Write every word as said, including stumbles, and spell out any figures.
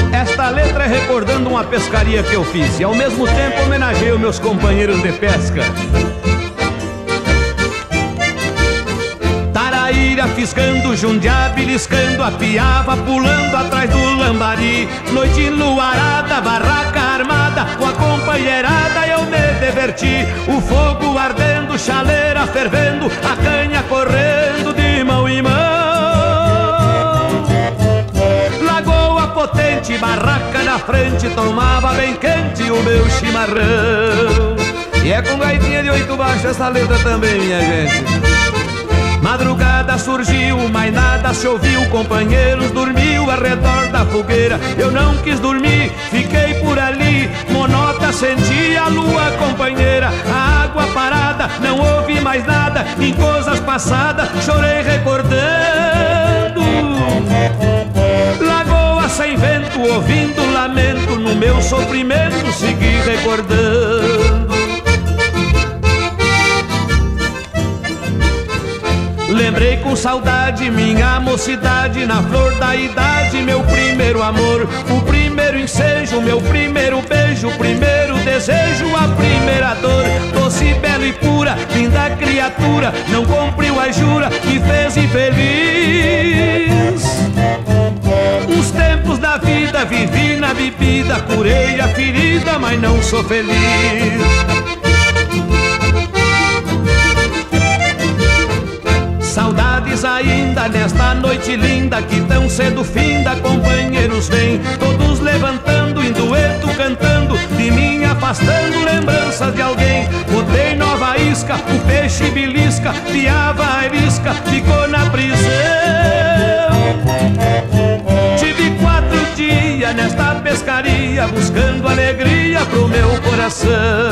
Esta letra é recordando uma pescaria que eu fiz e ao mesmo tempo homenageio meus companheiros de pesca. Taraíra fisgando, jundiá beliscando, a piava pulando atrás do lambari. Noite enluarada, barraca armada, com a companheirada eu me diverti. O fogo ardendo, chaleira fervendo, a canha correndo de mão em mão. Lagoa potente, barraca na frente, tomava bem quente o meu chimarrão. E é com gaitinha de oito baixos essa letra também, minha gente. Madrugada surgiu, mas nada se ouviu. Companheiros dormiu ao redor da fogueira. Eu não quis dormir, fiquei por ali. Monota senti a lua companheira. A água parada, não ouvi mais nada. Em coisas passadas, chorei recordando. Lagoa sem vento, ouvindo lamento. No meu sofrimento, segui recordando. Lembrei com saudade minha mocidade, na flor da idade, meu primeiro amor, o primeiro ensejo, meu primeiro beijo, o primeiro desejo, a primeira dor. Doce, bela e pura, linda criatura, não cumpriu a jura, me fez infeliz. Uns tempos da vida vivi na bebida, curei a ferida, mas não sou feliz. Saudades ainda nesta noite linda, que tão cedo finda, companheiros vêm, todos levantando, em dueto cantando, de mim afastando lembranças de alguém. Botei nova isca, o peixe belisca, piava a isca, ficou na prisão. Tive quatro dias nesta pescaria, buscando alegria pro meu coração.